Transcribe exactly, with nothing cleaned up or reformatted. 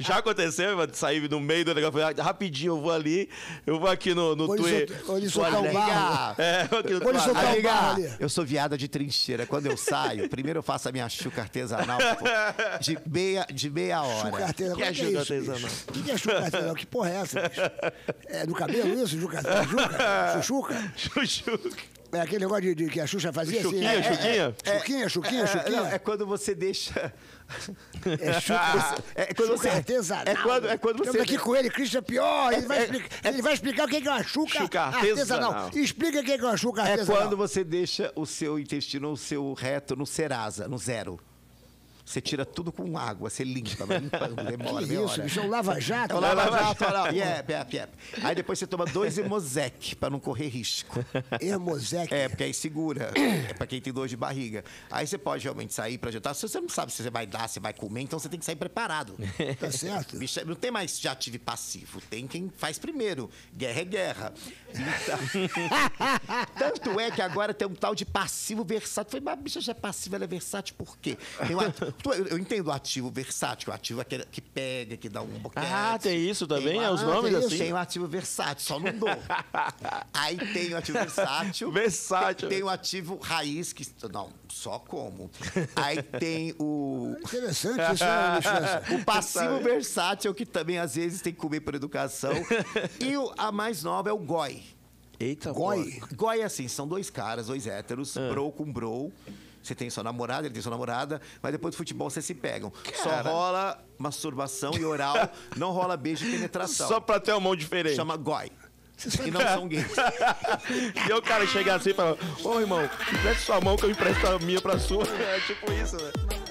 Já aconteceu, mano, de sair no meio do negócio, rapidinho, eu vou ali, eu vou aqui no, no Twitter. Ou ele soltar o barro. É, aqui no Ou ele soltar o barro ali. Eu sou viada de trincheira. Quando eu saio, primeiro eu faço a minha chuca artesanal tipo, de, meia, de meia hora. Chuca artesanal. Que é Que é chuca isso, artesanal? bicho? O que é chuca artesanal? Que porra é essa, bicho? É do cabelo isso? Juca? Juca? Chuchuca? Chuchuca. É aquele negócio de, de que a Xuxa fazia Chuquinha, assim. chuquinha? É, chuquinha, chuquinha, É, chuquinha. não, é quando você deixa... É chuca, É quando chuca você... artesanal. É quando, é quando você... Estamos aqui com ele, Christian Pior. Ele vai, É- explicar, ele vai explicar o que é uma chuca, Chuca artesanal. artesanal. Explica o que é uma chuca É artesanal. quando você deixa o seu intestino, o seu reto no Serasa, no zero. Você tira tudo com água, você limpa, vai limpando, demora Que meia isso, hora. bicho, é um lava-jato. É o lava-jato, olha lá. Yep, yep, yep. Aí depois você toma dois Hemosec pra não correr risco. Hermosec. É, porque aí segura. É pra quem tem dor de barriga. Aí você pode realmente sair pra jantar. Se você não sabe se você vai dar, se vai comer, então você tem que sair preparado. Tá certo? Bicho, não tem mais já ativo e passivo. Tem quem faz primeiro. Guerra é guerra. Então, tanto é que agora tem um tal de passivo versátil. Eu falei, mas a bicha já é passiva, ela é versátil por quê? Tem um ati- Eu, eu entendo o ativo versátil. O ativo é aquele que pega, que dá um boquete. Ah, tem isso também? Tem É o- os ah, nomes tem assim? Tem o ativo versátil, só não dou. Aí tem o ativo versátil. Versátil. Tem o ativo raiz, que... Não, só como. Aí tem o... Interessante isso, né, Luciana? O passivo versátil, que também às vezes tem que comer por educação. E o, a mais nova é o goi. Eita, Goi. Goi é assim, são dois caras, dois héteros, bro com bro. Você tem sua namorada, ele tem sua namorada, mas depois do futebol vocês se pegam. Só Cara. rola masturbação e oral, não rola beijo e penetração. Só pra ter uma mão diferente. Chama goi. E não são gays. E aí o cara chega assim e fala, ô irmão, empresta sua mão que eu empresto a minha pra sua. É tipo isso, né?